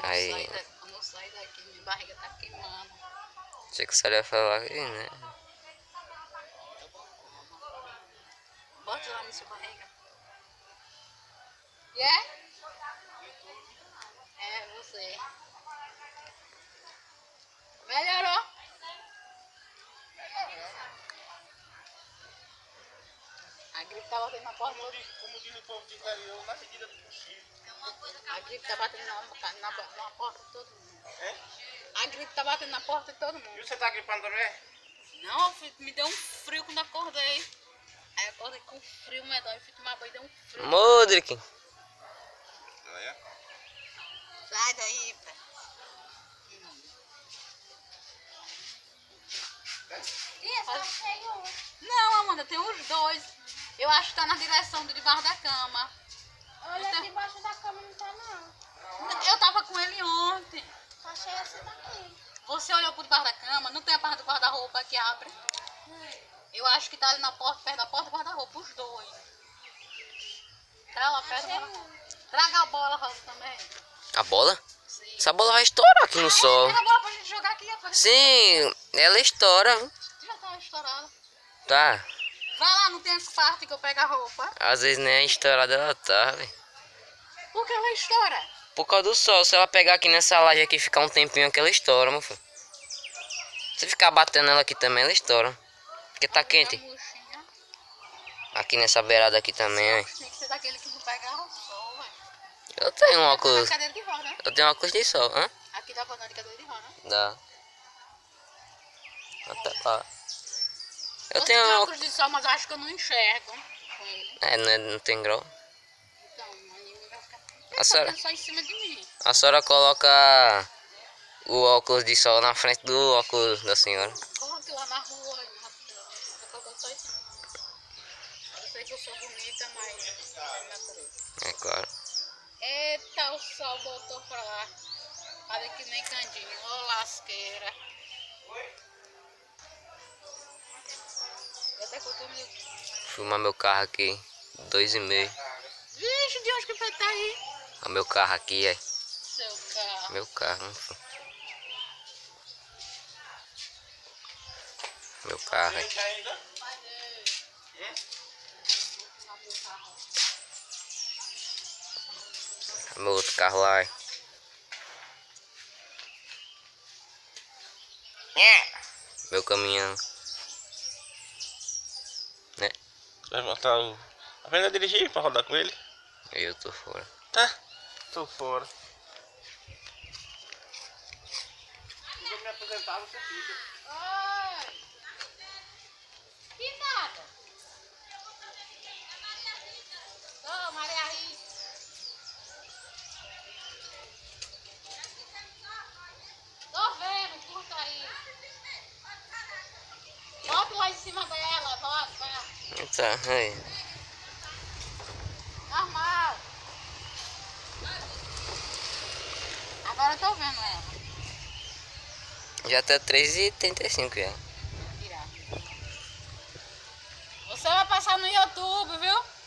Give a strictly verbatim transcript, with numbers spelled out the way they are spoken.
Aí... sair daqui, quando eu sair daqui, minha barriga tá queimando. Achei que você ia falar aqui, né? Bota lá na sua barriga. E yeah? É? É, você. Melhorou? A gripe tá batendo na porta. Como diz, como diz o povo de interior, na medida do possível. A gripe tá batendo na, na, na porta de todo mundo. É? A gripe tá batendo na porta de todo mundo. E você tá gripando também? Não, filho, me deu um frio quando acordei. Aí eu acordei com frio medonho, eu fui tomar banho e deu um frio. Modric! Olha. Sai daí, pé. Ih, só achei um. Não, Amanda, tem os dois. Eu acho que tá na direção do debaixo da cama. Olha, Então- debaixo da cama não tá não. Eu tava com ele ontem. Só achei essa daqui. Você olhou por debaixo da cama, não tem a parte do guarda-roupa que abre. Eu acho que tá ali na porta, perto da porta do guarda-roupa, os dois. Tá lá perto do Achei guarda-roupa. um. Traga a bola, Rosa, também. A bola? Sim. Essa bola vai estourar aqui no sol. Traga a bola pra gente jogar aqui. Rapaz. Sim, ela estoura. viu? Já tá estourada. Tá. Vai lá, não tem essa parte que eu pego a roupa. Às vezes nem é estourada ela tá, velho. Por que ela estoura? Por causa do sol. Se ela pegar aqui nessa laje aqui e ficar um tempinho aqui, ela estoura, meu filho. Se ficar batendo ela aqui também, ela estoura. Porque tá quente. A murchinha. Aqui nessa beirada aqui também, ó. Tem que ser daquele que não pega o sol, velho. Eu tenho um Tá óculos. na cadeira de roda. Eu tenho um óculos de sol, hã? Aqui dá pra andar de cadeira de roda. Dá. Até lá. Eu Você tenho tem um óculos. óculos de sol, mas eu acho que eu não enxergo com ele. É, não, é- não tem grau. Então, a Nini vai ficar A tá senhora- só em cima de mim. A senhora coloca o óculos de sol na frente do óculos da senhora. Coloque lá na rua, aí, rapidão. Eu coloco só em cima. Eu sei que eu sou bonita, mas é natureza. É claro. Eita, o sol botou pra lá. Olha que nem candinho. Ô lasqueira. Eu até contei Filmar meu carro aqui. Dois e meio. Vixe, de onde que vai estar aí? O meu carro aqui, é. Seu carro. Meu carro. meu filho. Meu carro, é. Gente ainda? Meu outro carro lá, é. Meu caminhão. Né? Vai botar o... Aprenda a dirigir pra rodar com ele? Eu tô fora. Tá. Tô fora. Se eu me aposentar, você fica. Oi. Que nada? Ô, Maria Rita. Tô vendo, curta aí. Bota lá em cima dela, bota, vai. Tá, aí. Normal. Agora eu tô vendo ela. Já tá três e trinta e cinco já. Tirar. Você vai passar no YouTube, viu?